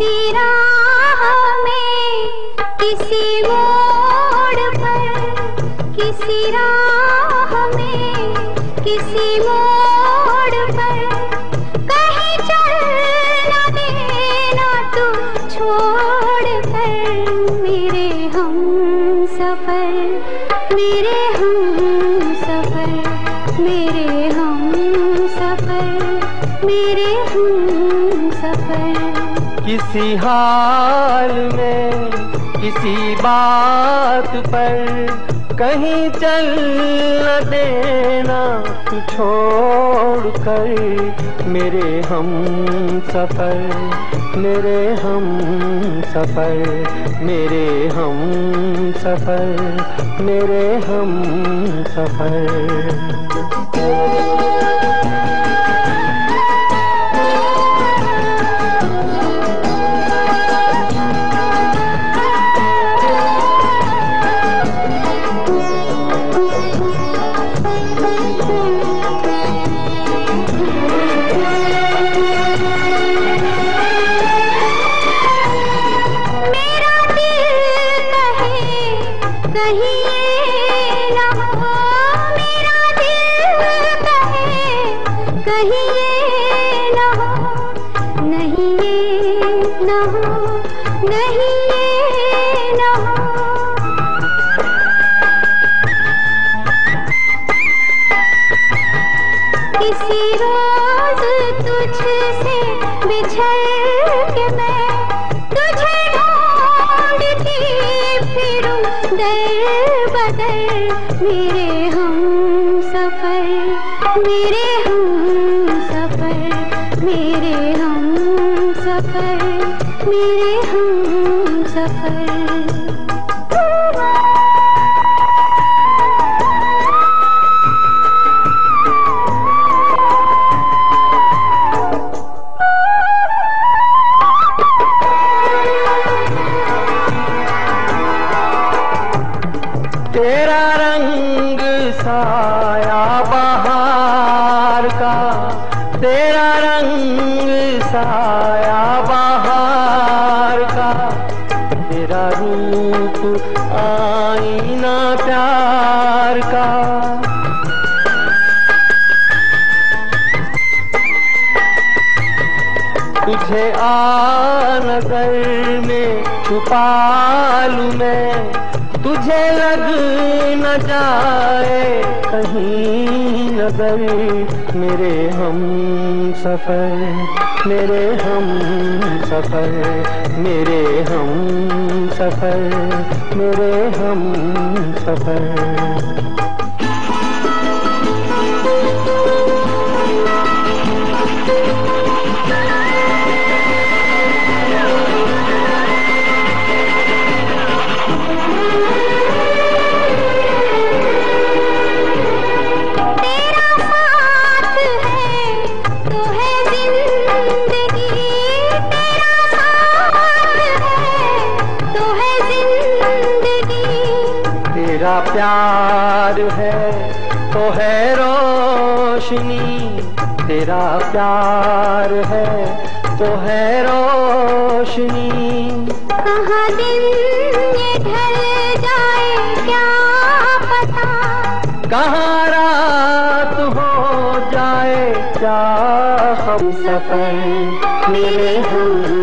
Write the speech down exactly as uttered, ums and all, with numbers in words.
किसी राह में, किसी मोड़ पर, किसी राह में, किसी मोड़ पर, कहीं चल न देना तू छोड़ कर। मेरे हम सफर, मेरे हम सफर, मेरे हम सफर, मेरे हम सफर। किसी हाल में, किसी बात पर, कहीं चल न देना तू छोड़ कर। मेरे हम सफर, मेरे हम सफर, मेरे हम सफर, मेरे हम सफर। कहीं ये न हो, मेरा दिल कहे, कहीं ये न हो, नहीं ये न हो, नहीं ये न हो। किसी रोज तुझसे बिछड़ के मैं तुझे ढूंढती फिरूं दर बदर। मेरे हम सफर, मेरे हम सफर, मेरे हम सफर, मेरे हम सफर। तेरा रंग साया बहार का, तेरा रंग साया बहार का, तेरा रूप आईना प्यार का। तुझे आ नजर में छुपा लूं मैं, तुझे लग न जाए कहीं नजर। मेरे हम सफर, मेरे हम सफर, मेरे हम सफर, मेरे हम सफर। तेरा प्यार है तो है रोशनी, तेरा प्यार है तो है रोशनी। कहाँ दिन ये ढल जाए क्या पता, कहाँ रात हो जाए क्या हम सफर, मेरे हम